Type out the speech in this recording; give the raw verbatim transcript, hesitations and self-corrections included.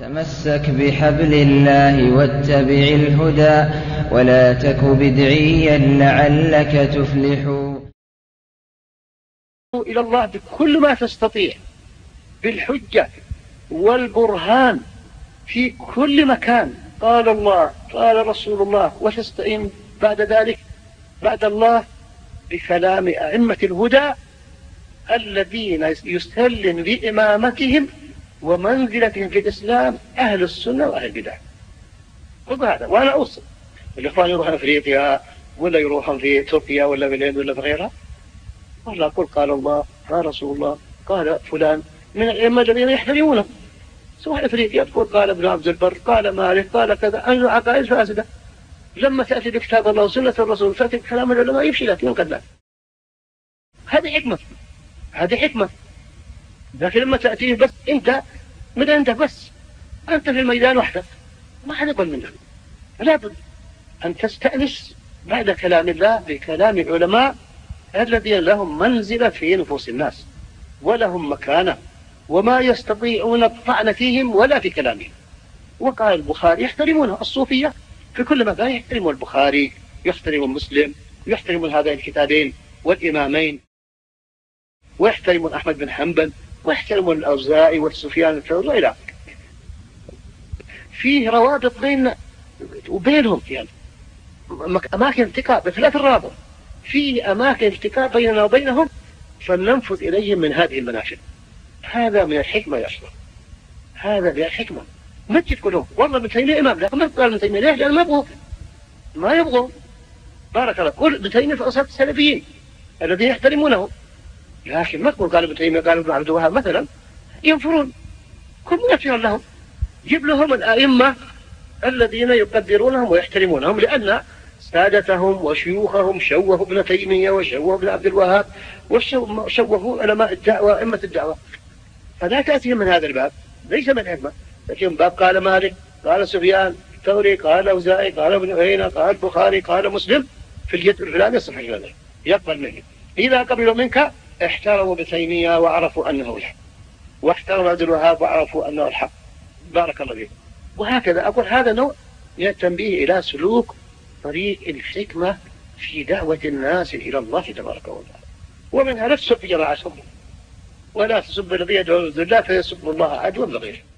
تمسك بحبل الله واتبع الهدى ولا تك بدعيا لعلك تفلح. إلى الله بكل ما تستطيع بالحجة والبرهان في كل مكان، قال الله قال رسول الله، وتستعين بعد ذلك بعد الله بكلام أئمة الهدى الذين يستهل بإمامتهم ومنزلتهم في الإسلام أهل السنة وأهل البدع. خذ هذا. وأنا أوصل الإخوان يروحون أفريقيا ولا يروحون في تركيا ولا في الهند ولا في غيرها، والله أقول قال الله قال رسول الله قال فلان من الأئمة الذين يحترمونه، سواء أفريقيا تقول قال ابن عبد البر قال مالك قال كذا، أنه عقائد فاسدة. لما تأتي بكتاب الله وسنة الرسول تأتي بكلام العلماء يفشلك ينقذ لك. هذه حكمة هذه حكمة. لكن لما تأتيه بس أنت من أنت بس أنت في الميدان وحدك ما حد يقبل منك. لابد أن تستأنس بعد كلام الله بكلام العلماء الذين لهم منزلة في نفوس الناس ولهم مكانة وما يستطيعون الطعن فيهم ولا في كلامهم. وقال البخاري يحترمونه، الصوفية في كل مكان يحترمون البخاري، يحترمون مسلم، يحترمون هذين الكتابين والإمامين، ويحترمون أحمد بن حنبل، ويحترمون الأوزاعي والسفيان الثوري إلى آخره. فيه روابط بين وبينهم، يعني أماكن التقاء بخلاف الرابط، في أماكن التقاء بيننا وبينهم فلننفذ إليهم من هذه المناشد. هذا من الحكمة يا أشرف، هذا من الحكمة. ما تقولون والله ابن تيمية إمام، لا ما قال ابن تيمية ليش؟ لأن ما يبغوا ما يبغوا بارك الله. قل ابن تيمية في أصحاب السلفيين الذين يحترمونه، لكن ما تقول قال ابن تيمية قال ابن عبد الوهاب مثلا، ينفرون كل منافر لهم. جيب لهم الأئمة الذين يقدرونهم ويحترمونهم، لأن سادتهم وشيوخهم شوهوا ابن تيمية وشوهوا ابن عبد الوهاب وشوهوا علماء الدعوة أئمة الدعوة. فلا تأتي من هذا الباب، ليس من الحكمة، لكن باب قال مالك قال سفيان الثوري قال أوزاعي قال ابن عيينة قال البخاري قال مسلم في اليد الفلاني الصحيح الفلاني يقبل منه. إذا قبلوا منك احترموا ابن تيمية وعرفوا أنه الحق، واحترموا عبد الوهاب وعرفوا أنه الحق. بارك الله فيكم. وهكذا أقول هذا نوع من التنبيه إلى سلوك طريق الحكمة في دعوة الناس إلى الله تبارك وتعالى. ومنها لا تسب جماعة، ولا تسب الذي يدعو الله فيسب الله عدوا بغيره.